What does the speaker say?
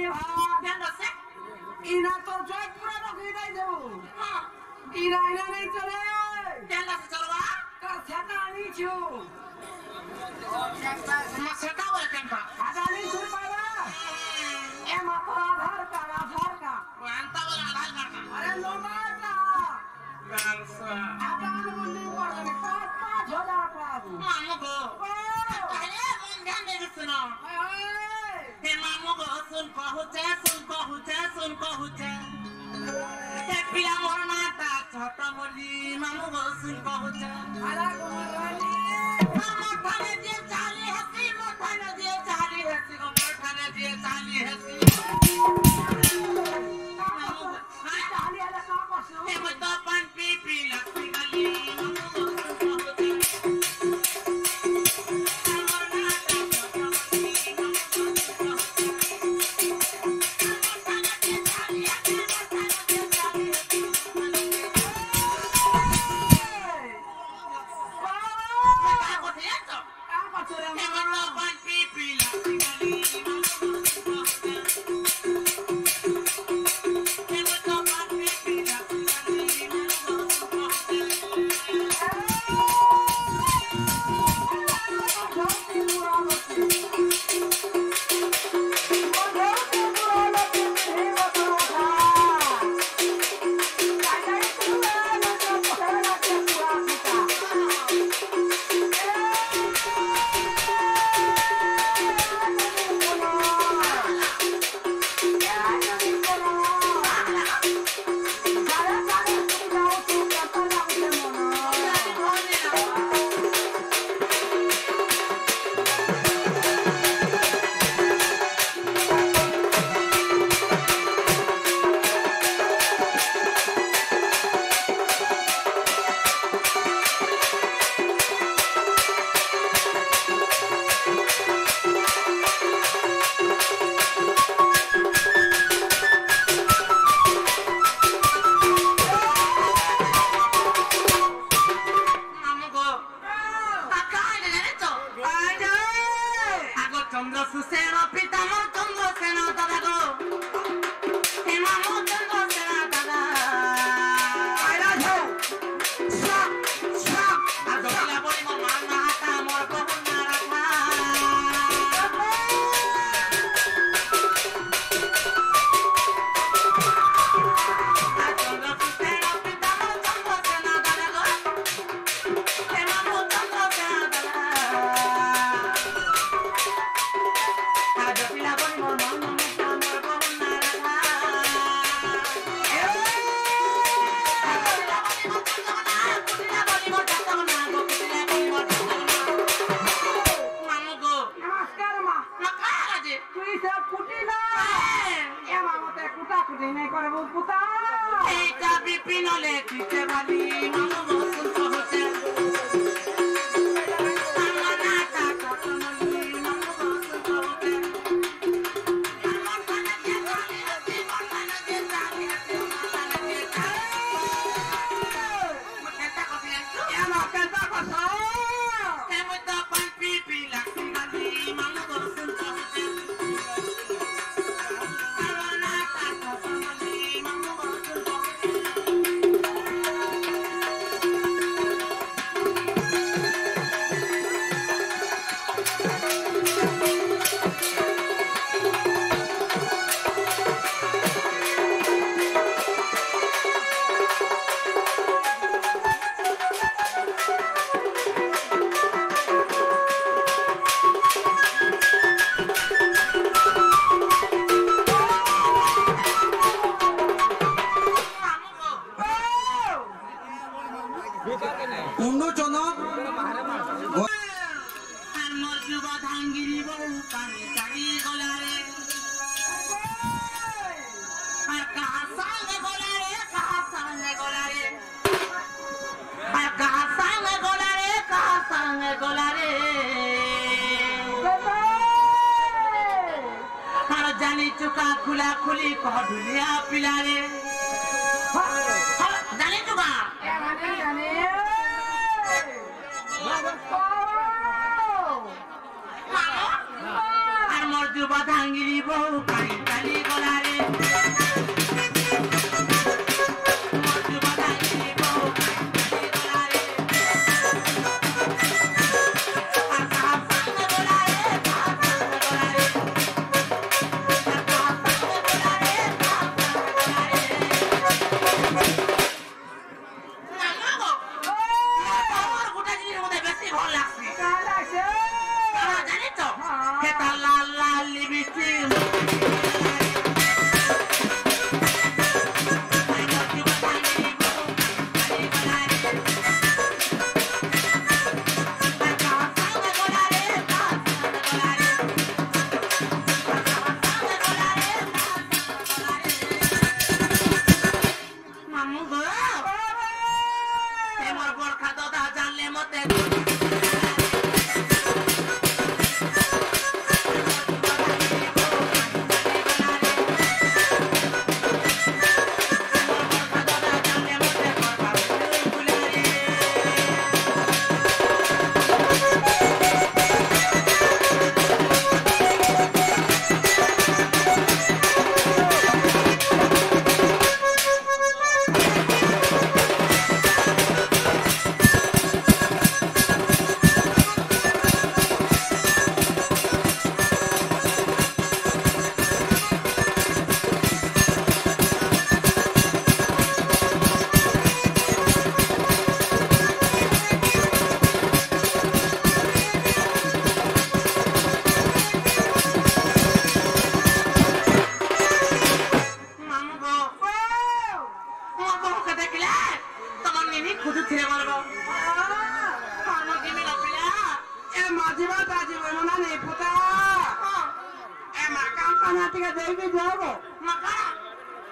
ইনা তো জয় পুরা রকি নাই দেব ইনা ইনা নাই চলে কেন আছে চলবা কা সেটা আনিছো মা সেটা বলে কেন আদানি তুই পাবা এ মা আধার কার্ড আনতা বলে আধার কার্ড আরে লোমাটা গালসা আদান বন্ধু করবে 5,000 পাবো মামু গো আরে মন ধ্যান দিছ না हे मामू को सुन कहूचे हे पिया मोरना ता छोटा मोली मामू को सुन कहूचे आला गोमरानी मामू थाने जे चाली हसी मोठाने जे चाली हसी मोठाने जे चाली हसी मामू चाली आला का कसो हे मत पान पी लक्ष्मी गली मामू को सुन कहूचे जानी चुका खुला खुली कह ढुलिया पिला रे जानी चुका আর মোর যুবা ধাঙ্গিরি বউ কালি কালি ଯିବା ତା ଜୀବନ ନା ନେଇ ପୁତା ଏ ମାକା ନାତିକା ଦେଇକି ଯାବ ମାକା